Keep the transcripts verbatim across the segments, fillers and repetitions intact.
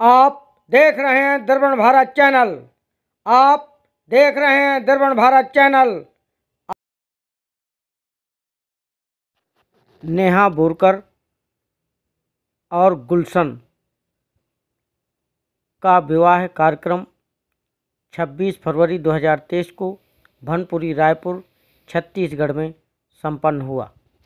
आप देख रहे हैं दर्पण भारत चैनल। आप देख रहे हैं दर्पण भारत चैनल। नेहा बोरकर और गुलशन का विवाह कार्यक्रम छब्बीस फरवरी दो हज़ार तेईस को भनपुरी रायपुर छत्तीसगढ़ में संपन्न हुआ।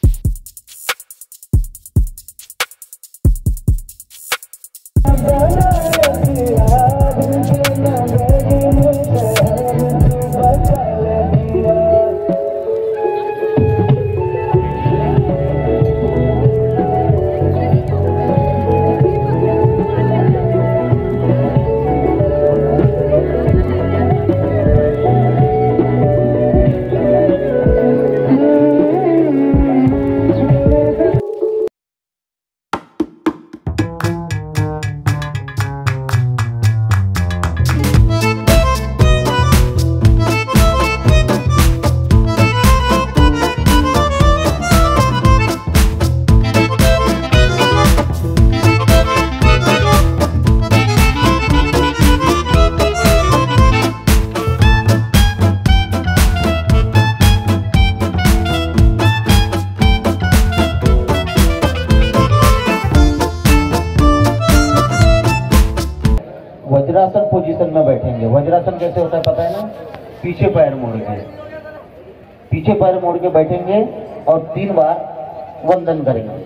वज्रासन पोजीशन में बैठेंगे। वज्रासन कैसे होता है पता है ना? पीछे पैर मोड़ के पीछे पैर मोड़ के बैठेंगे और तीन बार वंदन करेंगे।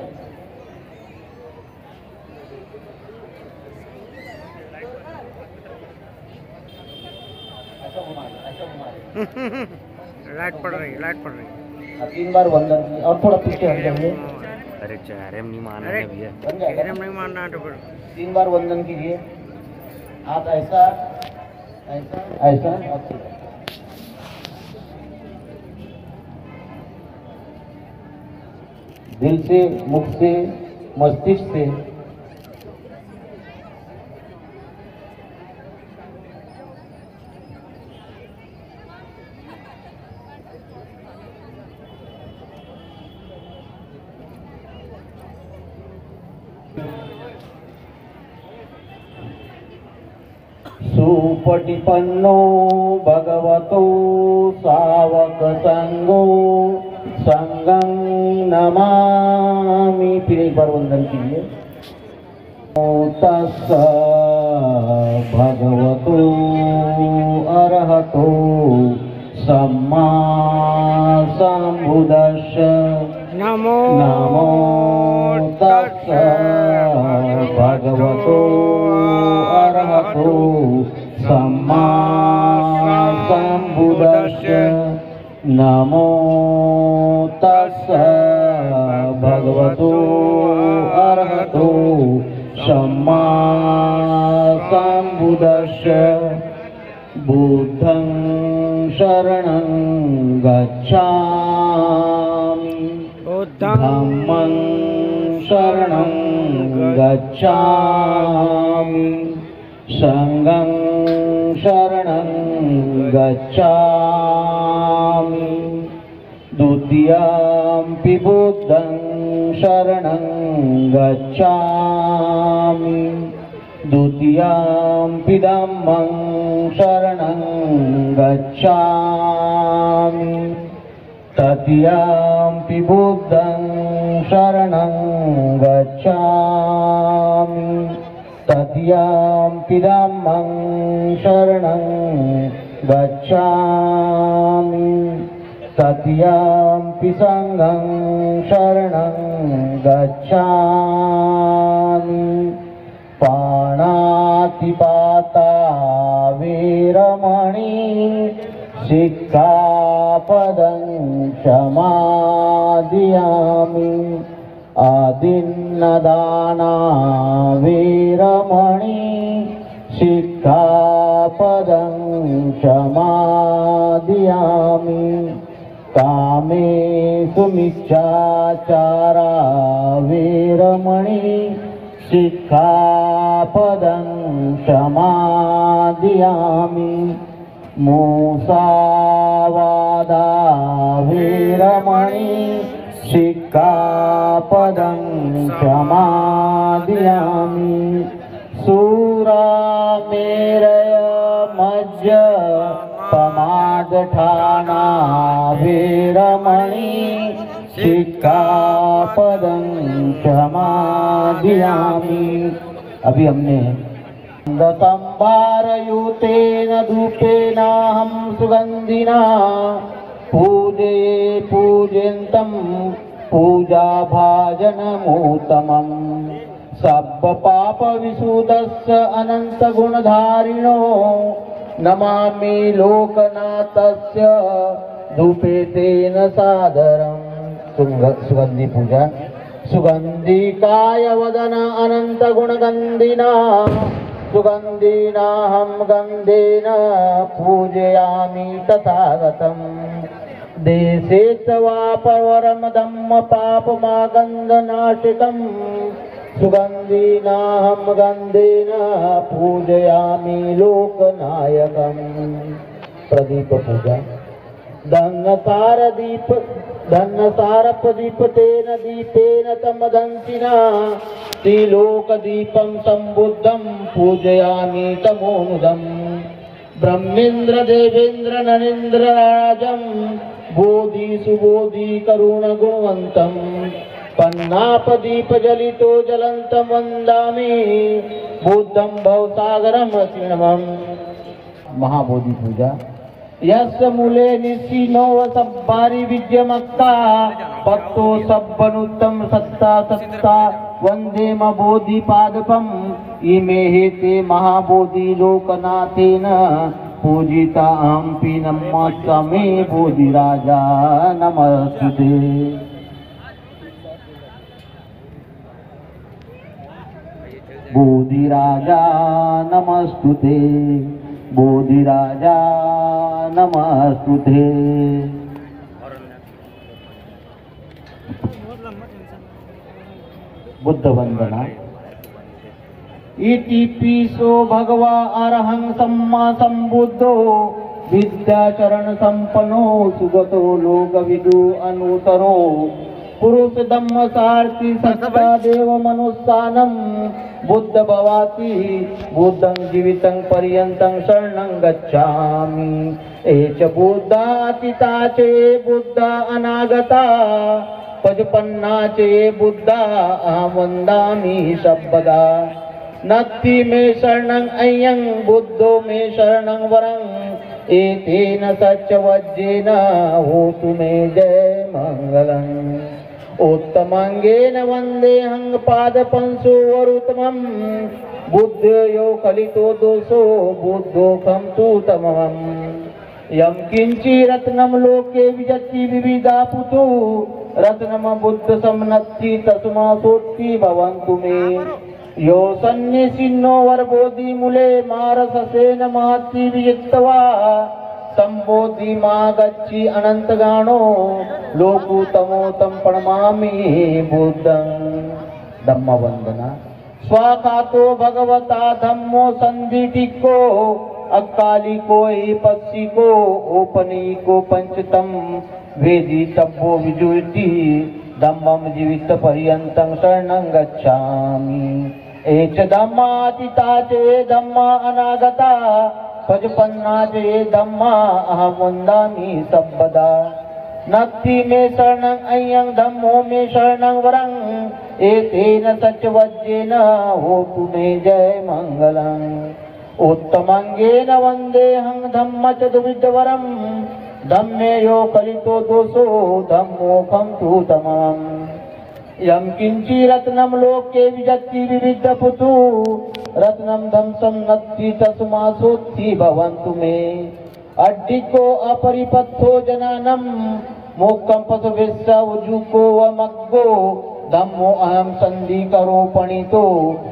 लाइट पड़ रही लाइट पड़ रही तीन बार वंदन और थोड़ा पीछे हट जाएंगे। अरे चेहरे में नहीं मानना है भैया, चेहरे में नहीं मानना है तो फिर तीन बार वंदन कीजिए। आप ऐसा ऐसा ऐसा दिल से, मुख से, मस्तिष्क से सुपटिपन्नो भगवतो सावक संगो संगं नमामि। फिर एक बार वंदन कीजिए। तस्स भगवतो अरहतो सम्मा संबुद्धस्स नमो नमो तस्स भगवतो अरहतो सम्मा संबुद्धस्स नमो तस्स भगवतो अरहतो सम्मा संबुद्धस्स। बुद्धं शरणं गच्छामि, धम्मं शरणं गच्छामि, संघं शरणं गच्छामि, द्वितीयंपि बुद्धं शरणं गच्छामि, द्वितीयंपि धम्मं शरणं गच्छामि, तृतीयंपि बुद्धं शरणं गच्छामि, तृतीयंपि धम्मं शरणं गच्छामि, तृतीयंपि संघं शरणं गच्छामि। पाणातिपाता वीरमणि सिक्खापदं समादियामि। आदिन्नदाना वीरमणि सिक्खापदं समादियामि। कामेषु मिच्छाचारा वीरमणि सिक्खापदं समादियामि। मूसावादा वीरमणि सिक्खापदं समादियामि। सूर समाधिष्ठाना वीरमणि सिक्खापदं समाधियामि। अभी हमने संभारयुतेन धूपेनाहं सुगन्धिना पूजे पूजन्तं पूजा भाजनमुत्तमम्। सब पाप विशुद्धस्य अनंत गुणधारिणो नमामि लोकनाथस्य धूपेतेन सादरम्। सुगंधि पूजा सुगंधिकाय वदन अनंत गुणगंधिना सुगंधिनाहं गंधेन पूजयामि तथागतम्। देशे तवापवरम धम्म पापमागन्धनाशिकम् सुगंधिनाहं गंधेन पूजयामि लोकनायकम्। प्रदीप पूजा धन्नसारदीप धन्नसारपदीपतेन दीपेन तमदंसिना त्रिलोकदीपं संबुद्धं पूजयामि तमोनुदम्। ब्रह्मेन्द्र देवेन्द्र नरेन्द्र राजं बोधि सुबोधि करुण गुणवंतं पन्नापदीप जलितो जलंतं वंदामि बुद्धं भवसागरं असिणमम्। महाबोधि पूजा यस्य मूले निसीनो सब्बारी विद्यमक्ता पत्तो सब्बनुत्तम सत्ता सत्ता वंदे बोधिपादपम्। इमे हेते महाबोधि लोकनाथेन पूजिता अहंपि नमस्यामि बोधिराजा नमस्तुते। बोधिराजा नमस्तुते बोधिराजा नमस्तुते। बुद्ध वंदना इति पीसो भगवा अरहं सम्मा संबुद्धो विद्याचरण संपन्नो सुगतो लोकविदु अनुतरो पुरुष धम्म सारथि सत्ता देव मनुस्सानं बुद्ध भवाति बुद्धं जीवितं पर्यन्तं शरणं गच्छामि। एच बुद्धातीता चे बुद्धा अनागता पचपन्ना चे बुद्धा अहं वन्दामि सर्वदा। नत्थि मे शरणं अयं बुद्धो मे शरणं वरं एतेन सत्यवज्रेन होतु मे जय मंगलम्। उत्तमांगेन वन्देऽहं पादपंसोऽवरुत्तमम् बुद्धयो कलितो दोषो बुद्धोऽहं तु तमम्। यं किंचि रत्नं लोके विजति विविधा पुतो रत्नं बुद्ध समनत्ति तस्मासोत्ति भवन्तु मे। यो सन्निसिन्नो वरबोधि मूले मारससेन महत्ति विजित्वा संबोधि मा गच्छि अनंतगाणो लोकुतमोतं प्रणमामि बुद्धं। धम्म वंदना स्वाखातो भगवता धम्मो संधिटिको अकालिको पश्चिको ओपनीको पंचतम वेदी तब्बो विजुति धम्मं जीवित पर्यन्तं शरणं गच्छामि। एच धम्मातीता चे धम्मा अनागता पचपन्ना चे धम्मा अहं वन्दामि सर्वदा। नत्थि मे शरणं अयं धम्मो मे शरणं वरं एतेन सत्यवज्रेन होतु मे जय मंगलम्। उत्तमांगेन वन्देऽहं धम्म चतुर्विधवरं धम्मे यो कलितो दोषो धम्मोऽहं तु तमम्। यं किंचि रत्नं लोके विजति विविधपुतु रत्नं धम्सं नत्थि तस्मासोत्थि भवन्तु मे। अड्डिको अपरिपथो जनानं मोक्षं पशुभिश्च उजुको वमग्गो धम्मो अहं सन्धिकरो पणितो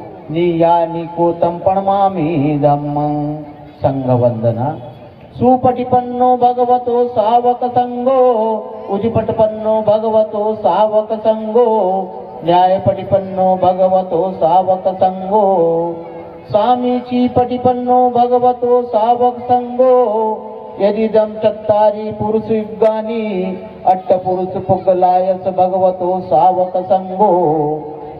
नियानिको तं प्रणमामि धम्मं। संघवंदना सुपटिपन्नो भगवतो सावक संगो उजिपटपन्नो भगवतो सावक संगो न्यायपटिपन्नो भगवतो सावक संगो सामीची पटिपन्नो भगवतो सावक संगो। यदिदं चत्तारि पुरुषयुगानि अट्टपुरुष पुग्गलायस भगवतो सावक संगो।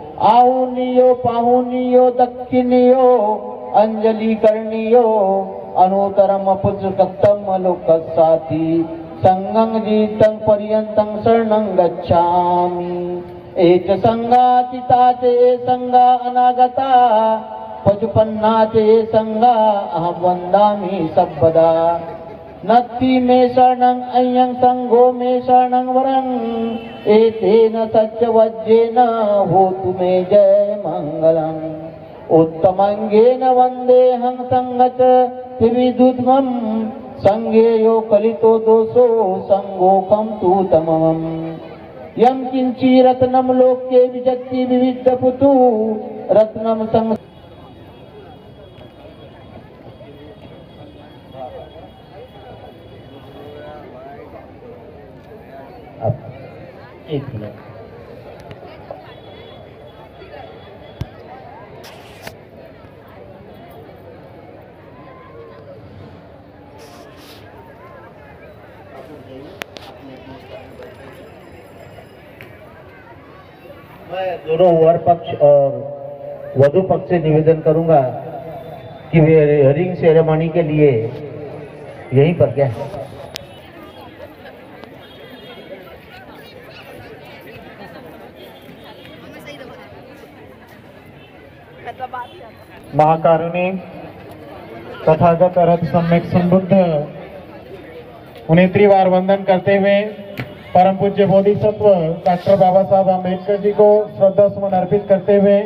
आहुनियो पाहुनियो दक्षिणियो अंजलि करणियो अनुतरम पुस्तकम लोकसाति संगं जीतं पर्यन्तं शरणं गच्छामि। एच संगातिता ते संगा अनागता पचुपन्ना ते संगा अहं वन्दामि सर्वदा। नत्ति मे शरणं अयं संगो मे शरणं वरं एतेन सत्यवज्रेन होतु मे जय मंगलम्। उत्तमंगेन वन्देऽहं संगत त्रिविधुत्वं संगे यो कलितो दोषो संगोकं तु तमम्। यं किंचि रत्नं लोके विजति विविधपुतु रत्नं संग। एक मिनट। मैं दोनों वर पक्ष और वधु पक्ष से निवेदन करूंगा कि वे रिंग सेरेमनी के लिए यहीं पर क्या महाकारुणी तथागत रथ सम्यक संबुद्ध उन्हें त्रिवार वंदन करते हुए परम पूज्य बोधिसत्व डॉक्टर बाबा साहब अम्बेडकर जी को श्रद्धा सुमन अर्पित करते हुए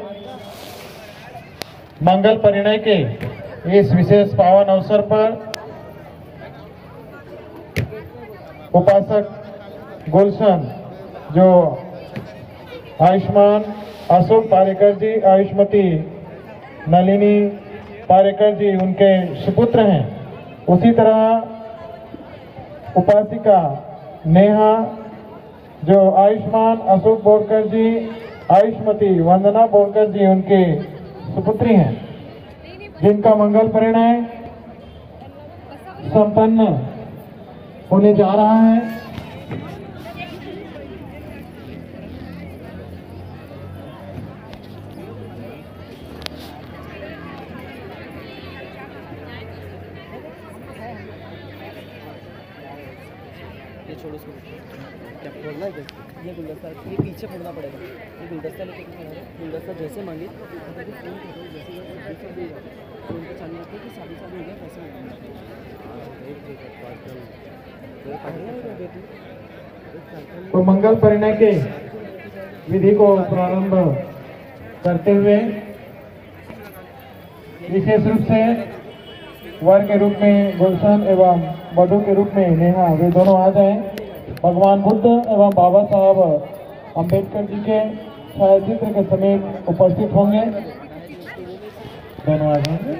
मंगल परिणय के इस विशेष पावन अवसर पर उपासक गुलशन जो आयुष्मान अशोक पारेकर जी, आयुष्मती नलिनी पारेकर जी उनके सुपुत्र हैं, उसी तरह उपासिका नेहा जो आयुष्मान अशोक बोरकर जी, आयुष्मती वंदना बोरकर जी उनके सुपुत्री हैं, जिनका मंगल परिणय संपन्न होने जा रहा है। ये छोड़ो उसको, क्या फोड़ना है? ये गुलदस्ता ये पीछे फोड़ना पड़ेगा। ये गुलदस्ता लेके गुलदस्ता जैसे मांगे जैसे फोन पे चालू रखिए कि शादी चालू हो गया कैसे तो मंगल परिणय के विधि को प्रारंभ करते हुए विशेष रूप से वर के रूप में गुलशन एवं वधु के रूप में नेहा वे दोनों आ जाएं। भगवान बुद्ध एवं बाबा साहब अम्बेडकर जी के छायाचित्र के समीप उपस्थित होंगे। दोनों आ जाएंगे।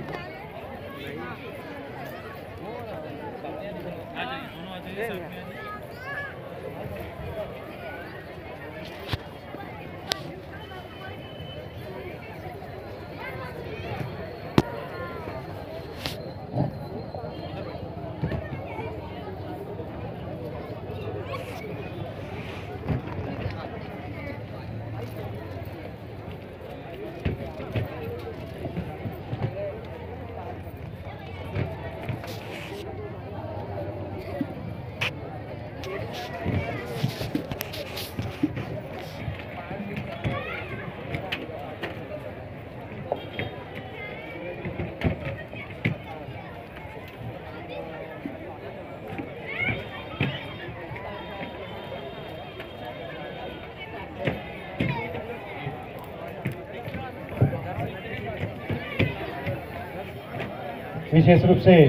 विशेष रूप से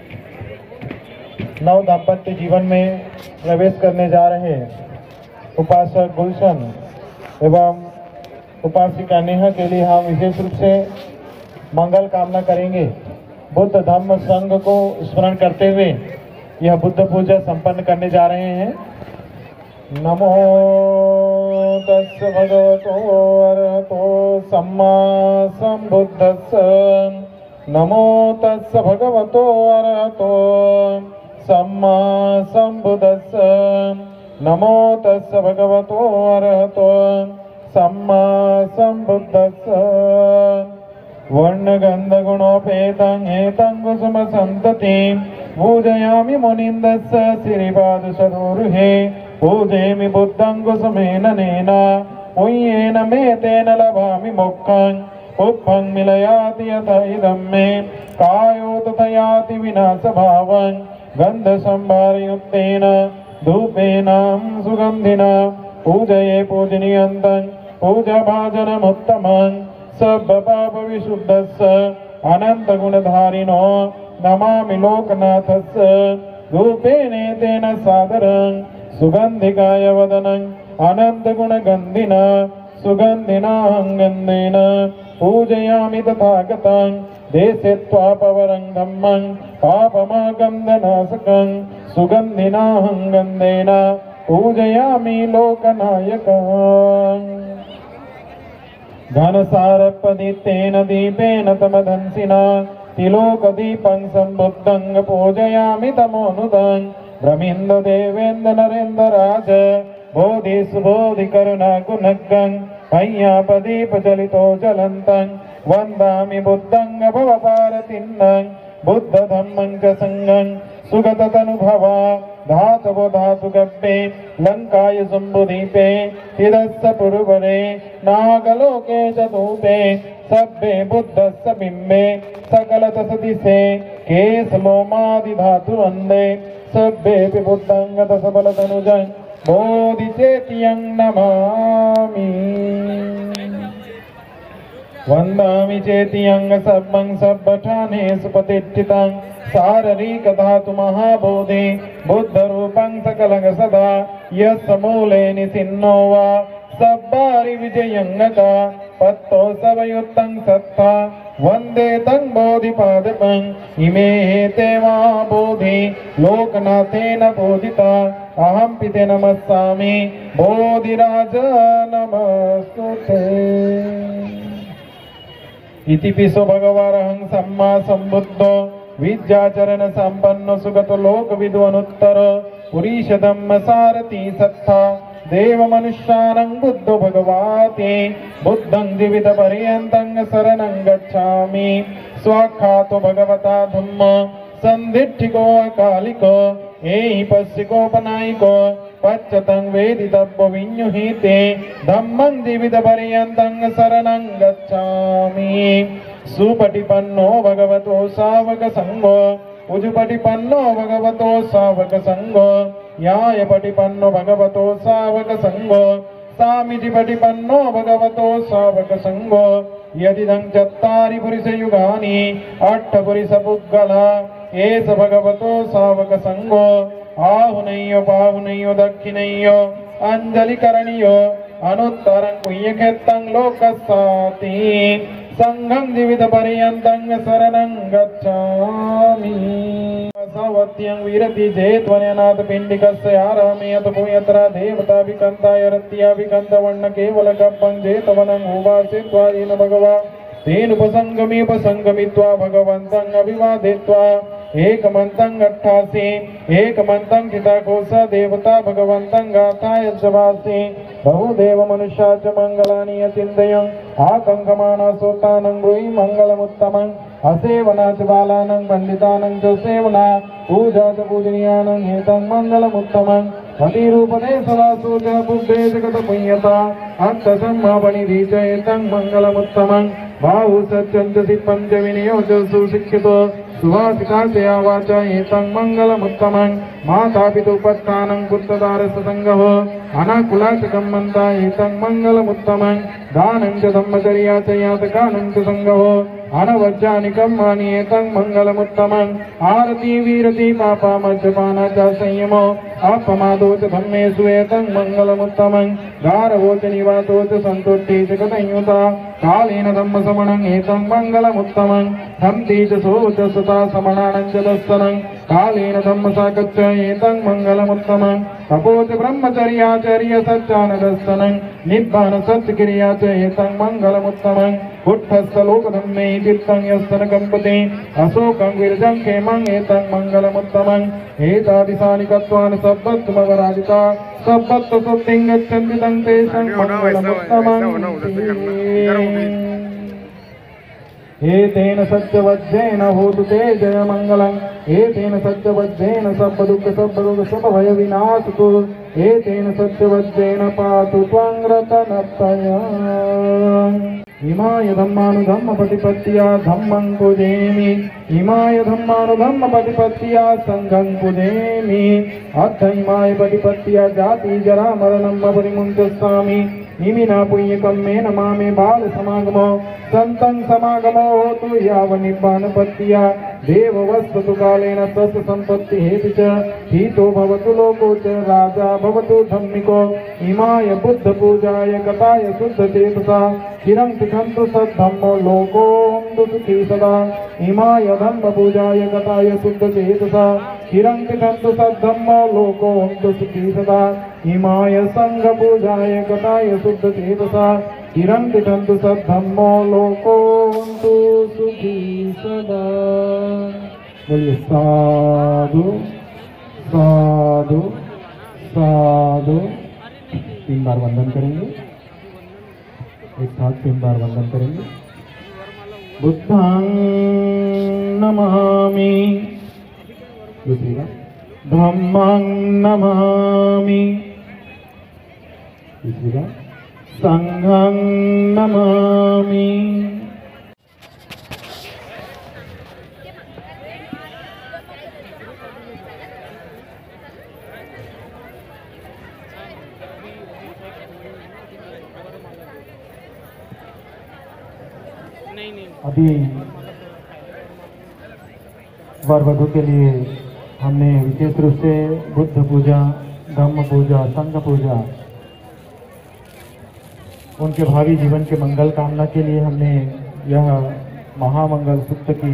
नव दाम्पत्य जीवन में प्रवेश करने जा रहे उपासक गुलशन एवं उपासिका नेहा के लिए हम विशेष रूप से मंगल कामना करेंगे। बुद्ध धम्म संघ को स्मरण करते हुए यह बुद्ध पूजा संपन्न करने जा रहे हैं। नमो तस् भगवतो अरहतो सम्मा सम्बुद्धस्स। नमो तस् भगवतो अरहतो सम्मा सम्बुद्धस्स। नमो तस् भगवतो अरहतो सम्मा सम्बुद्धस्स। वर्णगन्धगुणोपेतं एतं कुसुमसन्ततिं पूजयामि मुनिन्दस्य श्रीपादसरोरुहे पूजयामि बुद्धं कुसुमेन नेन पुण्येन मे तेन लभामि मोक्षं पुष्पं मिलयाति यत इदं मे कायो तथा याति विनाशभावं गन्धसंभारयुक्तेन धूपेन सुगन्धिना पूजये पूजनीयन्तं पूजाभाजनमुत्तमं सर्वपापविशुद्धस्य अनन्तगुणधारिणो नमामि लोकनाथस्य धूपेन तेन सादरं सुगन्धिकाय वदनं अनन्तगुणगन्धिना सुगन्धिना गन्धेन पूजयामि तथागतं देशे त्वापवरं धम्मं पापमागन्धनाशकं सुगन्धिना गन्धेन पूजयामि लोकनायकम् घनसारपदितेन दीपेन तमधंसिना तिलोकदीपं सम्बुद्धं पूजयामि तमोनुदं ब्रह्मेन्द्रदेवेन्द्र नरेन्द्रराज बोधिसुबोधिकरुणागुणगं पय्यापदीपचलितो ज्वलन्तं वन्दामि बुद्धं भवभारतिन्नं बुद्धधम्मं च सङ्गं सुगततनुभवा धातवो धातुगब्बे लङ्काय शम्भुदीपे तिरस्य पुरवरे नागलोके च धूपे सब्बे बुद्धस्य बिम्बे सकलतसदिशे केशलोमादिधातुवन्दे सब्बेऽपि बुद्धं गतसबलतनुजं बोधिचेत्यं नमामि वन्दामि चेत्यं सब्बं सब्बठानेषु प्रतिष्ठितं शारीरिकधातु महाबोधि बुद्धरूपं सकलं सदा यस्य मूले निसिन्नो वा सब्बारि विजयंगका पत्तो सवयुक्तं सत्ता वन्दे तं बोधिपादपं इमे ते महाबोधि लोकनाथेन बोधिता अहं पिते नमस्सामि बोधिराज नमस्तुते इति पिसो भगवारहं सम्मा सम्बुद्धो विद्याचरण संपन्न सुगत लोक विद्वनुत्तर पुरीश धम्म सारथी सत्ता देव मनुष्यानं बुद्धो भगवाते बुद्धं जीवित पर्यन्तं शरणं गच्छामि स्वाख्यातो भगवता धम्म संदिष्टिको अकालिको एहि पश्चिकोपनायिको पच्चतं वेदितव्यो विन्युहीते धम्मं जीवित पर्यन्तं शरणं गच्छामि सुपटिपन्नो भगवतो सावक संगो उजुपटिपन्नो भगवतो सावक संगो यायपटिपन्नो भगवतो सावक संगो सामिजिपटिपन्नो भगवतो सावक संगो यदिदं चत्तारि पुरुषयुगानि अट्ठपुरुषपुद्गला एष भगवतो सावक संगो आहुनय्यो पाहुनय्यो दक्षिणय्यो अंजलिकरणीयो अनुत्तरं पुण्यक्षेत्रं लोकस्साति संघं जीवित पर्यन्तं शरणं गच्छामि सवत्यं विरति चेत्वन्यनाथ पिण्डिकस्य आरामयत भूयत्रा देवता विकन्ताय रत्या विकन्तवर्ण केवल कप्पं चेतवनं उवासित्वा येन भगवा तेनुपसंगमीपसंगमित्वा भगवन्तं अभिवादित्वा एकमन्तं अट्ठासि एकमन्तं चिताकोश देवता भगवन्तं गाथाय जवासि बहुदेव मनुष्या च मङ्गलानि अचिन्तयन् आकङ्कमाना सोतानं ब्रूहि मङ्गलमुत्तमं असेवना च बालानं पण्डितानं च सेवना पूजा च पूजनीयानं एतं मङ्गलमुत्तमं पतिरूपदेशवासो च बुद्धे जगतपुण्यता अर्थसम्मापणिधि च एतं मङ्गलमुत्तमं बाहु सत्यं च सिद्धं च विनयो च सुशिक्षितो सुभाषिता च वाचा एतं मङ्गलमुत्तमं मातापितुपस्थानं पुत्रदारससङ्गः अनाकुलाचकम्मन्ता एतं मङ्गलमुत्तमं दानं च धम्मचर्या च यातकानं च सङ्गः अनवज्जानिकं मानि एतं मङ्गलमुत्तमं आरती वीरति पापामज्जपाना च संयमो अपमादो च धम्मेषु एतं मङ्गलमुत्तमं गारवो च निवातो च सन्तुष्टि च गतयुता कालेन धम्मसमणं एतं मङ्गलमुत्तमं हन्ति च सो च सता समणानं च दर्शनं कालेन धम्मसाकच्च एतं मङ्गलमुत्तमं तपो च ब्रह्मचर्याचर्य सच्चानदर्शनं निब्बान सच्चक्रिया च एतं मङ्गलमुत्तमं कुट्ठस्थलोकधम्मे चित्तं यस्तन कम्पते अशोकं विरजं क्षेमं एतं मङ्गलमुत्तमं एतादिशानि कत्वानि सब्बत्वमवराजिता सब्बत्व सुप्तिं गच्छन्ति तं तेषां मङ्गलमुत्तमं एतेन सत्यवज्रेण होतु ते जय मंगलम् एतेन सत्यवज्रेण सब दुख सब रोग सब भय विनाशतु एतेन सत्यवज्रेण पातु त्वं रतनत्रयम् इमाय धम्मानुधम्म प्रतिपत्तिया धम्मं पूजयामि इमाय धम्मानुधम्म प्रतिपत्तिया संघं पूजयामि अथ इमाय प्रतिपत्तिया जाति जरा मरणं परिमुञ्चस्वामि इमिना पुण्यकं मे नमामि बाल समागमो संतं समागमो होतु याव निब्बानपत्तिया देववस्तु कालेन तस्य संपत्ति हेतु च हितो भवतु लोको च राजा भवतु धम्मिको इमाय बुद्ध पूजाय कथाय शुद्ध चेतसा चिरं तिष्ठन्तु सद्धम्मो लोको होन्तु सुखी सदा इमाय धम्म पूजाय कथाय शुद्ध चेतसा चिरं तिष्ठन्तु सद्धम्मो लोको होन्तु सुखी सदा इमाय संघ पूजाय कथाय शुद्ध चेतसा चिरं तिष्ठन्तु सद्धम्मो लोको होन्तु सुखी सदा। बोलिए साधु साधु साधु। तीन बार वंदन करेंगे, एक साथ तीन बार वंदन करेंगे। बुद्धं नमामि, दूसरी बार धम्मं नमामि, तीसरी बार संघं नमामि। अभी वर वधू के लिए हमने विशेष रूप से बुद्ध पूजा, धम्म पूजा, संघ पूजा, उनके भावी जीवन के मंगल कामना के लिए हमने यह महामंगल सूत्र की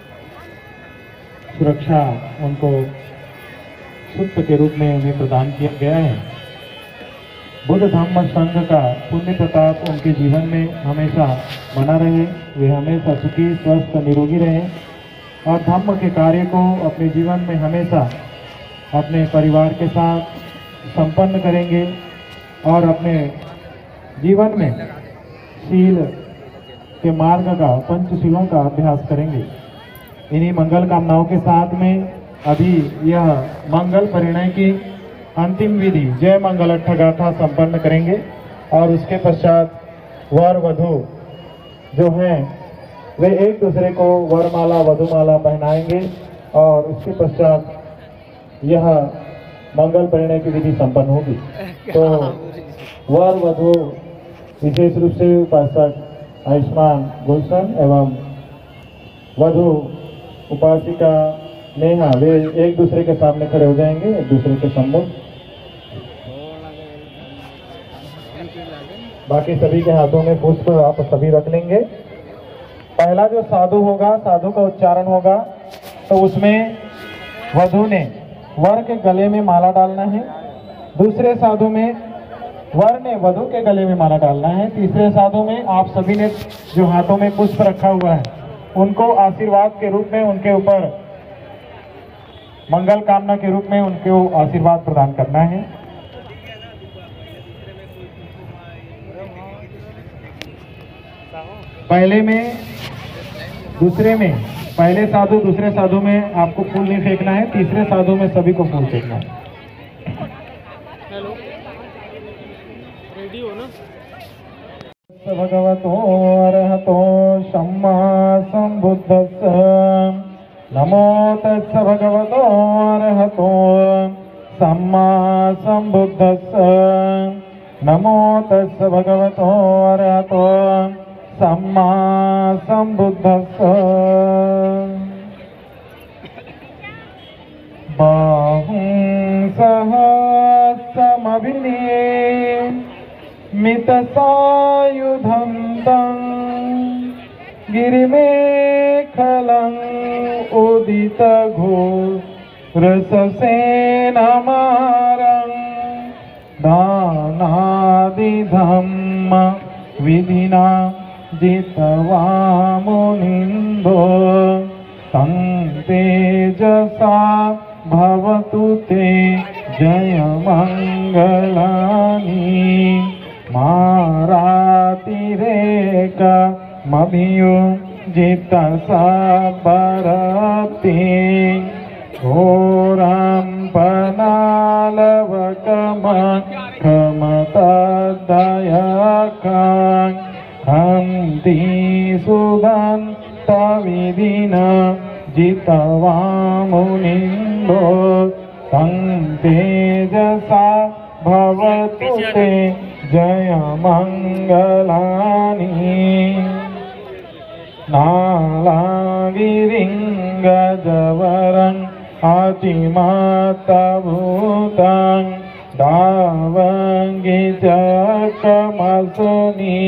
सुरक्षा उनको सूत्र के रूप में उन्हें प्रदान किया गया है। बुद्ध धम्म संघ का पुण्य प्रताप उनके जीवन में हमेशा बना रहे, वे हमेशा सुखी स्वस्थ निरोगी रहे और धम्म के कार्य को अपने जीवन में हमेशा अपने परिवार के साथ संपन्न करेंगे और अपने जीवन में शील के मार्ग का, पंचशीलों का अभ्यास करेंगे। इन्हीं मंगल कामनाओं के साथ में अभी यह मंगल परिणय की अंतिम विधि जय मंगल अट्ठगाथा संपन्न करेंगे और उसके पश्चात वर वधू जो हैं वे एक दूसरे को वरमाला वधुमाला पहनाएंगे और उसके पश्चात यह मंगल परिणय की विधि संपन्न होगी। तो वर वधू विशेष रूप से उपासक आयुष्मान गुलशन एवं वधू उपासिका नेहा वे एक दूसरे के सामने खड़े हो जाएंगे, एक दूसरे के सम्मुख। बाकी सभी के हाथों में पुष्प आप सभी रख लेंगे। पहला जो साधु होगा, साधु का उच्चारण होगा, तो उसमें वधू ने वर के गले में माला डालना है। दूसरे साधु में वर ने वधू के गले में माला डालना है। तीसरे साधु में आप सभी ने जो हाथों में पुष्प रखा हुआ है उनको आशीर्वाद के रूप में उनके ऊपर मंगल कामना के रूप में उनको आशीर्वाद प्रदान करना है। पहले में, दूसरे में, पहले साधु दूसरे साधु में आपको फूल नहीं फेंकना है, तीसरे साधु में सभी को फूल फेंकना है। हेलो, रेडी हो ना? भगवतो अरहतो सम्मा संबुद्धस्स नमो तस्स भगवतो अरहतो सम्मा संबुद्धस्स नमो तस्स भगवतो अरहतो सम्मा संबुद्धस्स। बाहुं सहस्रमभिनीय मितसायुधं तं गिरिमेखलं उदितघोरससेनमारं दानादिधम्म विधिना जितवामुनिन्दो तं तेजसा भवतु ते जयमङ्गलानि मारातिरेकमभियो जित सबरती घोरं पनालवकमं खमतदयकं हन्ति सुदन्तविधिना जितवामुनिन्दो तं तेजसा भवतु ते जयमङ्गलानि नालागिरिङ्गजवरं अतिमातभूतं दावङ्गिचकमसुनि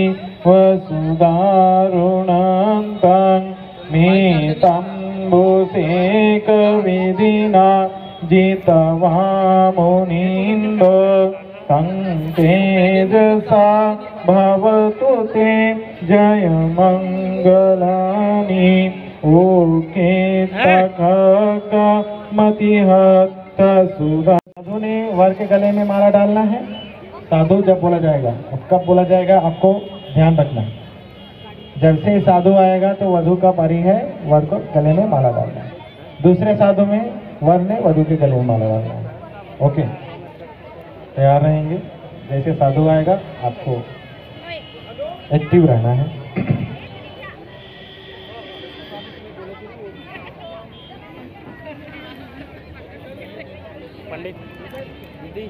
वसुदारुणन्तं मेतम्बुसेकविधिना जितवामुनिन्दो तं तेजसा भवतु ते जयमङ्गलानि ओके तखगमतिहत सुधा। साधु ने वर के गले में माला डालना है। साधु जब बोला जाएगा, अब कब बोला जाएगा आपको ध्यान रखना है। जब से साधु आएगा तो वधु का परी है वर को गले में माला डालना है। दूसरे साधु में वर ने वधु के गले में माला डालना है। ओके, तैयार रहेंगे। जैसे साधु आएगा आपको एक्टिव रहना है। पंडित दीदी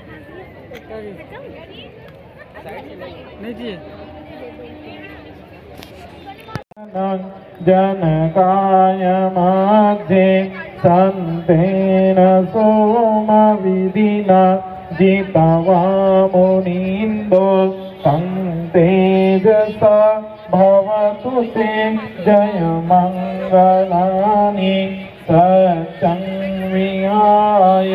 नहीं जी जनकाय मध्ये संतेन सोमविधिना जितवामुनिन्दो तं तेजसा भवतु ते जयमङ्गलानि सचं विहाय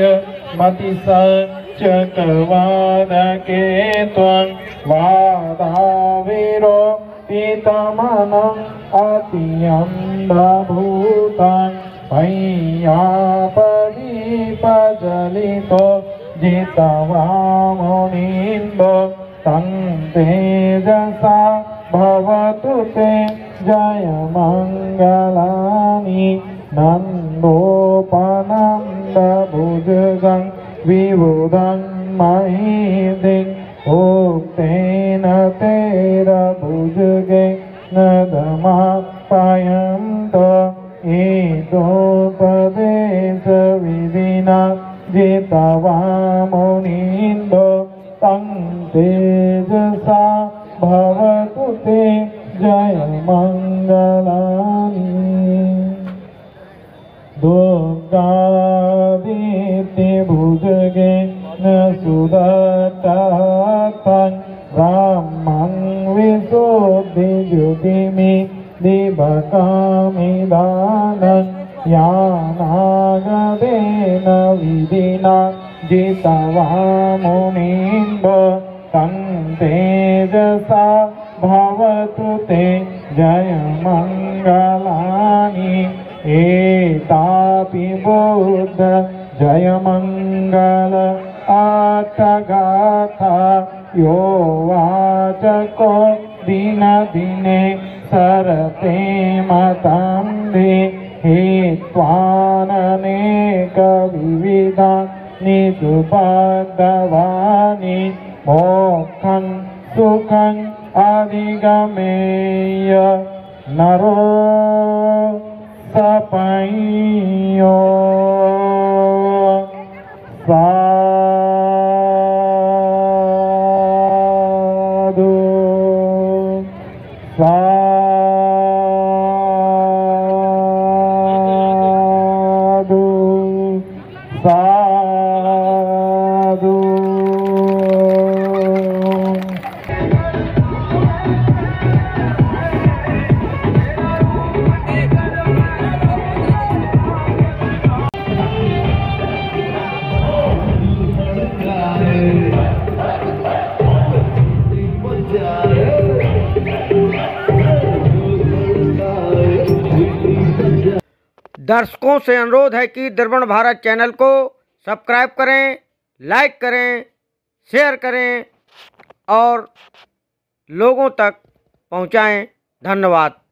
मतिसच्चक्रवादके त्वं वादाविरो पितमनं अतियन्धभूतं पय्यापदीपजलितो जितवामुनिन्दो तं तेजसा भवतु ते जयमङ्गलानि नन्दोपनन्दभुजगं विबुधं महीदिं उक्तेन तेरभुजगे नदमाप्यायन्त एतोपदेशविधिना जितवामुनिन्दो तं तेजसा भवतु ते जयमङ्गलानि दुर्गादित्यभुजगे न सुदत्तं ब्रह्मं विशुद्धिज्योतिमि दिवकामिदानं यानागदेन विधिना जितवामुनिन्दो तं तेजसा भवतु ते जयमङ्गलानि एतापि बुद्ध जयमङ्गल आटगाथा यो वाचको दिनदिने सरते मतं हि हित्वाननेकविविधा निजुबद्धवानि मोक्षं सुखं अधिगमेय नरो सपयो साधु साधु साधु। दर्शकों से अनुरोध है कि दर्पण भारत चैनल को सब्सक्राइब करें, लाइक करें, शेयर करें और लोगों तक पहुंचाएं। धन्यवाद।